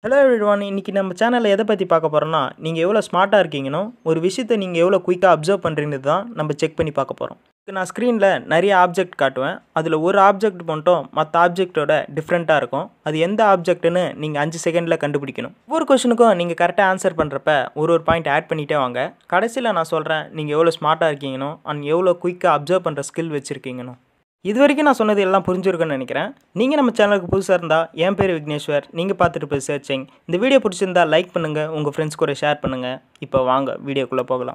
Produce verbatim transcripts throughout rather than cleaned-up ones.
Hello everyone, இன்னைக்கு நம்ம சேனல்ல எதை பத்தி பார்க்க போறோம்னா நீங்க எவ்வளவு ஸ்மார்ட்டா இருக்கீங்கனோ ஒரு விஷயத்தை நீங்க எவ்வளவு குயிக்கா அப்சர்வ் பண்றீங்கன்னு தான் நம்ம செக் பண்ணி பார்க்க போறோம். நான் ஸ்கிரீன்ல நிறைய ஆப்ஜெக்ட் காட்டுவேன். அதுல ஒரு ஆப்ஜெக்ட் மட்டும் மத்த ஆப்ஜெக்ட்டோட டிஃபரண்டா இருக்கும். அது எந்த ஆப்ஜெக்ட்னு நீங்க அஞ்சு செகண்ட்ல கண்டுபிடிக்கணும். ஒவ்வொரு क्वेश्चनக்கும் நீங்க கரெக்ட்டா ஆன்சர் பண்றப்ப ஒரு ஒரு பாயிண்ட் ஆட் பண்ணிட்டே வாங்க. கடைசில நான் சொல்றேன் நீங்க எவ்வளவு ஸ்மார்ட்டா இருக்கீங்கனோ and எவ்வளவு குயிக்கா அப்சர்வ் பண்ற ஸ்கில் வச்சிருக்கீங்கனோ. இதுவரைக்கும் நான் சொன்னது எல்லாம் புரிஞ்சிருக்கும்னு நினைக்கிறேன். நீங்க நம்ம சேனலுக்கு புதுசா இருந்தா என் பேர் விக்னேஷ்வர். நீங்க பார்த்துட்டு இருப்பது சர்ச்சிங். இந்த வீடியோ பிடிச்சிருந்தா லைக் பண்ணுங்க, உங்க ஃப்ரெண்ட்ஸ் கூட ஷேர் பண்ணுங்க. இப்போ வாங்க வீடியோக்குள்ள போகலாம்.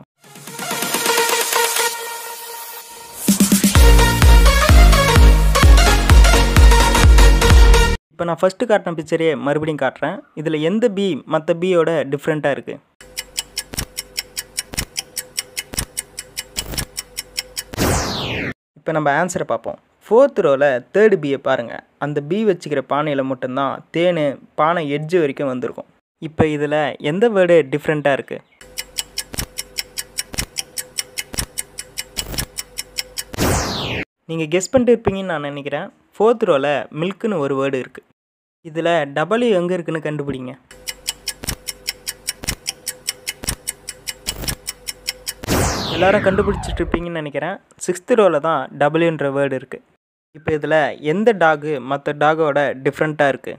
இப்போ நான் ஃபர்ஸ்ட் காட்டின பிக்சரே மறுபடியும் காட்டுறேன். இதுல எந்த பி மத்த பியோட டிஃபரண்டா இருக்கு? இப்போ நம்ம ஆன்சரை பார்ப்போம். ஃபோர்த் ரோல தேர்ட் பியை பாருங்க. அந்த பி வச்சுக்கிற பானையில் மட்டும்தான் தேன் பானை எட்ஜ் வரைக்கும் வந்திருக்கும். இப்போ இதில் எந்த வேர்டு டிஃப்ரெண்ட்டாக இருக்குது? நீங்கள் கெஸ் பண்ணிட்டு இருப்பீங்கன்னு நான் நினைக்கிறேன். ஃபோர்த் ரோல மில்க்குன்னு ஒரு வேர்டு இருக்குது. இதில் டபுள்யூ எங்கே இருக்குன்னு கண்டுபிடிங்க. எல்லாரும் கண்டுபிடிச்சிட்டு இருப்பீங்கன்னு நினைக்கிறேன். சிக்ஸ்த் ரோல தான் டபுள்யூன்ற வேர்டு இருக்குது. இப்போ இதில் எந்த டாகு மற்ற டாகோட டிஃப்ரெண்ட்டாக இருக்குது?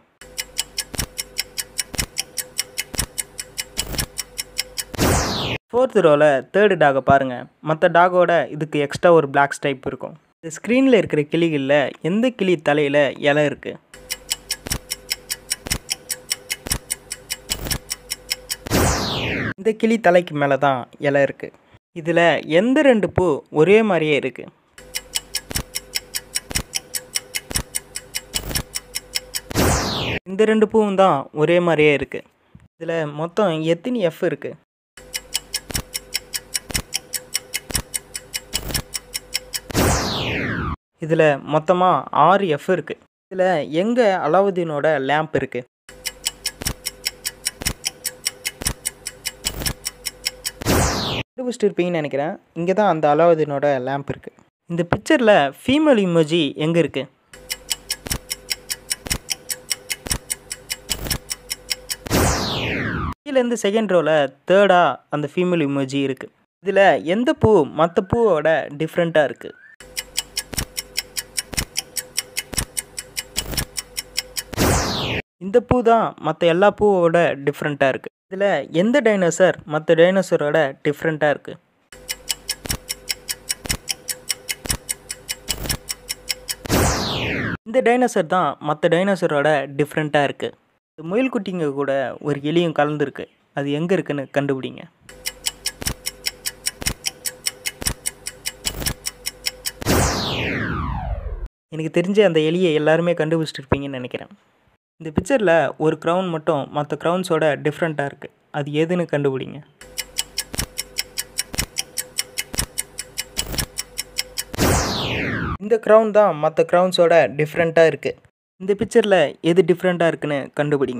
ஃபோர்த் ரோல தேர்டு டாகை பாருங்கள். மற்ற டாகோட இதுக்கு எக்ஸ்ட்ரா ஒரு பிளாக் ஸ்டைப் இருக்கும். இந்த ஸ்க்ரீனில் இருக்கிற கிளிகளில் எந்த கிளி தலையில் இலை இருக்குது? இந்த கிளி தலைக்கு மேலே தான் இலை இருக்குது. இதில் எந்த ரெண்டு பூ ஒரே மாதிரியே இருக்குது? இந்த ரெண்டு பூவும் தான் ஒரே மாதிரியே இருக்குது. இதில் மொத்தம் எத்தனை எஃப் இருக்குது? இதில் மொத்தமாக ஆறு எஃப் இருக்குது. இதில் எங்கே அலாவுதீனோட லேம்ப் இருக்குது? கண்டுபிடிச்சிட்டு இருப்பீங்கன்னு நினைக்கிறேன். இங்கே தான் அந்த அலாவுதீனோட லேம்ப் இருக்குது. இந்த பிக்சரில் ஃபீமேல் இமோஜி எங்கே இருக்குது? கீழேருந்து செகண்ட் ரோவில் தேர்டாக அந்த ஃபீமேல் இமோஜி இருக்குது. இதில் எந்த பூ மற்ற பூவோட டிஃப்ரெண்ட்டாக இருக்குது? இந்த பூ தான் மற்ற எல்லா பூவோட டிஃப்ரெண்ட்டாக இருக்குது. இதில் எந்த டைனோசர் மற்ற டைனோசரோட டிஃப்ரெண்ட்டாக இருக்குது? இந்த டைனோசர் தான் மற்ற டைனோசரோட டிஃப்ரெண்ட்டாக இருக்குது. இந்த முயல் குட்டிங்க கூட ஒரு எலியும் கலந்துருக்கு. அது எங்கே இருக்குன்னு கண்டுபிடிங்க. எனக்கு தெரிஞ்ச அந்த எலியை எல்லாருமே கண்டுபிடிச்சிட்டு இருப்பீங்கன்னு நினைக்கிறேன். இந்த பிக்சரில் ஒரு க்ரௌன் மட்டும் மற்ற க்ரௌன்ஸோட டிஃப்ரெண்ட்டாக இருக்குது. அது எதுன்னு கண்டுபிடிங்க. இந்த க்ரௌன் தான் மற்ற க்ரௌன்ஸோட டிஃப்ரெண்ட்டாக இருக்குது. இந்த பிக்சரில் எது டிஃப்ரெண்ட்டாக இருக்குன்னு கண்டுபிடிங்க.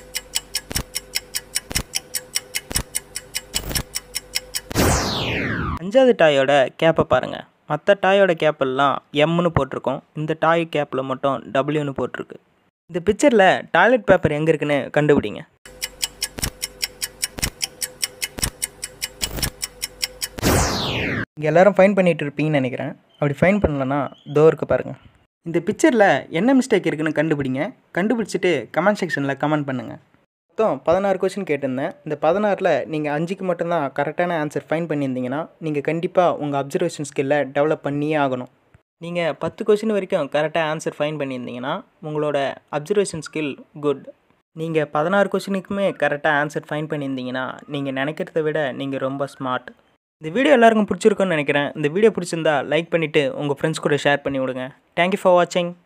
அஞ்சாவது டாயோட கேப்பை பாருங்கள். மற்ற டாயோட கேப்பெல்லாம் எம்னு போட்டிருக்கோம். இந்த டாய் கேப்பில் மட்டும் டபிள்யூன்னு போட்டிருக்கு. இந்த பிக்சரில் டாய்லெட் பேப்பர் எங்கே இருக்குன்னு கண்டுபிடிங்க. இங்கே எல்லோரும் ஃபைன் பண்ணிகிட்டு இருப்பீங்கன்னு நினைக்கிறேன். அப்படி ஃபைன் பண்ணலன்னா தோ இருக்கு பாருங்கள். இந்த பிக்சரில் என்ன மிஸ்டேக் இருக்குன்னு கண்டுபிடிங்க. கண்டுபிடிச்சிட்டு கமெண்ட் செக்ஷனில் கமெண்ட் பண்ணுங்கள். மொத்தம் பதினாறு கொஸ்டின் கேட்டிருந்தேன். இந்த பதினாறில் நீங்கள் அஞ்சுக்கு மட்டும்தான் கரெக்டான ஆன்சர் ஃபைன் பண்ணியிருந்தீங்கன்னா நீங்கள் கண்டிப்பாக உங்கள் அப்சர்வேஷன் ஸ்கில்லை டெவலப் பண்ணியே ஆகணும். நீங்கள் பத்து கொஸ்டின் வரைக்கும் கரெக்டாக ஆன்சர் ஃபைன் பண்ணியிருந்தீங்கன்னா உங்களோட அப்சர்வேஷன் ஸ்கில் குட். நீங்கள் பதினாறு கொஸ்டினுக்குமே கரெக்டாக ஆன்சர் ஃபைன் பண்ணியிருந்தீங்கன்னா நீங்கள் நினைக்கிறத விட நீங்கள் ரொம்ப ஸ்மார்ட். இந்த வீடியோ எல்லாருக்கும் பிடிச்சிருக்குன்னு நினைக்கிறேன். இந்த வீடியோ பிடிச்சிருந்தா லைக் பண்ணிவிட்டு உங்கள் ஃப்ரெண்ட்ஸ் கூட ஷேர் பண்ணி விடுங்க. தேங்க்யூ ஃபார் வாட்சிங்.